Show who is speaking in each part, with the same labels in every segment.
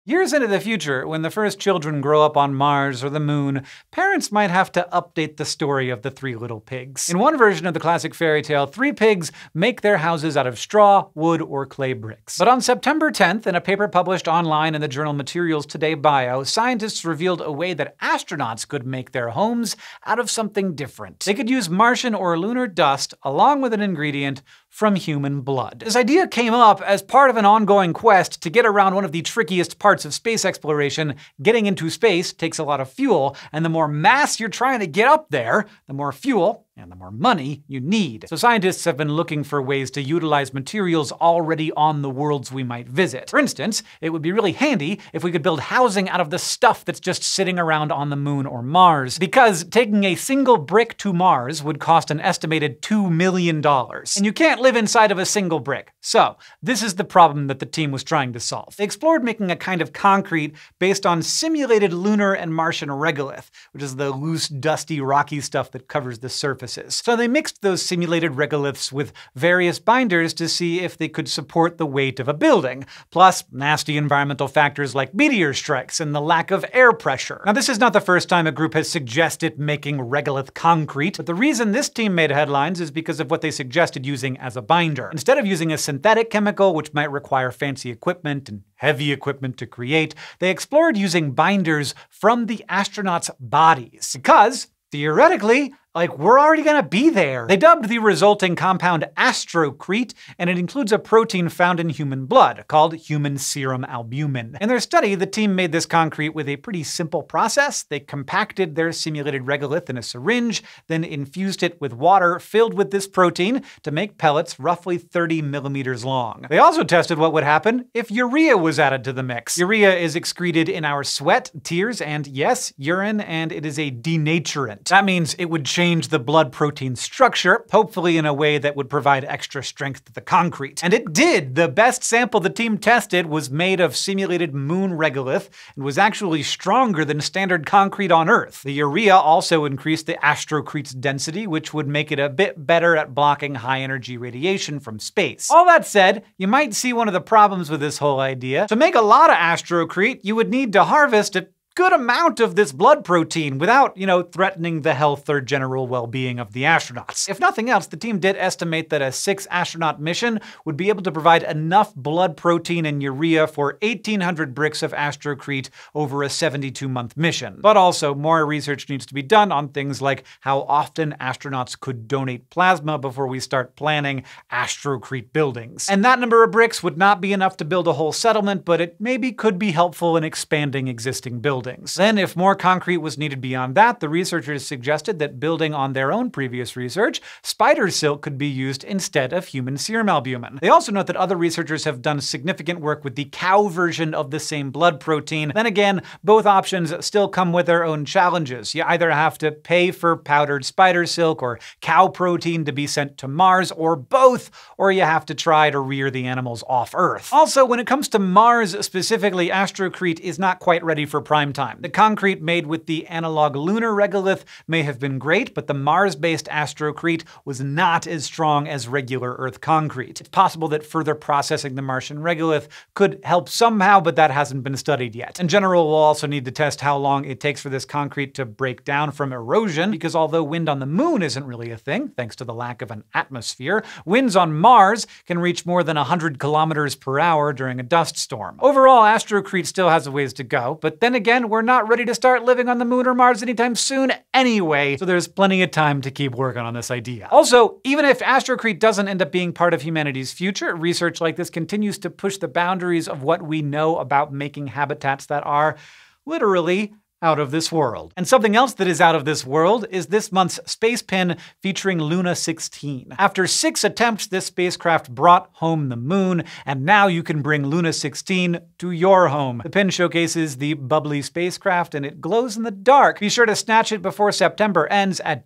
Speaker 1: Years into the future, when the first children grow up on Mars or the Moon, parents might have to update the story of the three little pigs. In one version of the classic fairy tale, three pigs make their houses out of straw, wood, or clay bricks. But on September 10th, in a paper published online in the journal Materials Today Bio, scientists revealed a way that astronauts could make their homes out of something different. They could use Martian or lunar dust along with an ingredient from human blood. This idea came up as part of an ongoing quest to get around one of the trickiest parts of space exploration. Getting into space takes a lot of fuel, and the more mass you're trying to get up there, the more fuel and the more money you need. So scientists have been looking for ways to utilize materials already on the worlds we might visit. For instance, it would be really handy if we could build housing out of the stuff that's just sitting around on the Moon or Mars, because taking a single brick to Mars would cost an estimated $2 million. And you can't live inside of a single brick. So this is the problem that the team was trying to solve. They explored making a kind of concrete based on simulated lunar and Martian regolith, which is the loose, dusty, rocky stuff that covers the surface. So they mixed those simulated regoliths with various binders to see if they could support the weight of a building, plus nasty environmental factors like meteor strikes and the lack of air pressure. Now, this is not the first time a group has suggested making regolith concrete, but the reason this team made headlines is because of what they suggested using as a binder. Instead of using a synthetic chemical, which might require fancy equipment and heavy equipment to create, they explored using binders from the astronauts' bodies. Because, theoretically, we're already gonna be there. They dubbed the resulting compound astrocrete, and it includes a protein found in human blood called human serum albumin. In their study, the team made this concrete with a pretty simple process. They compacted their simulated regolith in a syringe, then infused it with water filled with this protein to make pellets roughly 30 millimeters long. They also tested what would happen if urea was added to the mix. Urea is excreted in our sweat, tears, and yes, urine, and it is a denaturant. That means it would change the blood protein structure, hopefully in a way that would provide extra strength to the concrete. And it did! The best sample the team tested was made of simulated moon regolith and was actually stronger than standard concrete on Earth. The urea also increased the astrocrete's density, which would make it a bit better at blocking high-energy radiation from space. All that said, you might see one of the problems with this whole idea. To make a lot of astrocrete, you would need to harvest a good amount of this blood protein without, threatening the health or general well-being of the astronauts. If nothing else, the team did estimate that a 6-astronaut mission would be able to provide enough blood protein and urea for 1,800 bricks of astrocrete over a 72-month mission. But also, more research needs to be done on things like how often astronauts could donate plasma before we start planning astrocrete buildings. And that number of bricks would not be enough to build a whole settlement, but it maybe could be helpful in expanding existing buildings. Then, if more concrete was needed beyond that, the researchers suggested that, building on their own previous research, spider silk could be used instead of human serum albumin. They also note that other researchers have done significant work with the cow version of the same blood protein. Then again, both options still come with their own challenges. You either have to pay for powdered spider silk or cow protein to be sent to Mars, or both, or you have to try to rear the animals off Earth. Also, when it comes to Mars specifically, astrocrete is not quite ready for prime time. The concrete made with the analog lunar regolith may have been great, but the Mars-based astrocrete was not as strong as regular Earth concrete. It's possible that further processing the Martian regolith could help somehow, but that hasn't been studied yet. In general, we'll also need to test how long it takes for this concrete to break down from erosion, because although wind on the Moon isn't really a thing, thanks to the lack of an atmosphere, winds on Mars can reach more than 100 kilometers per hour during a dust storm. Overall, astrocrete still has a ways to go, but then again, we're not ready to start living on the Moon or Mars anytime soon anyway, so there's plenty of time to keep working on this idea. Also, even if astrocrete doesn't end up being part of humanity's future, research like this continues to push the boundaries of what we know about making habitats that are literally out of this world. And something else that is out of this world is this month's space pin featuring Luna 16. After 6 attempts, this spacecraft brought home the Moon, and now you can bring Luna 16 to your home. The pin showcases the bubbly spacecraft, and it glows in the dark. Be sure to snatch it before September ends at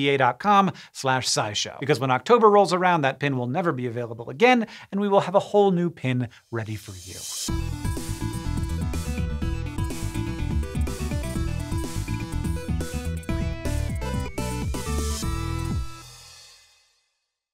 Speaker 1: dftba.com/scishow. Because when October rolls around, that pin will never be available again, and we will have a whole new pin ready for you.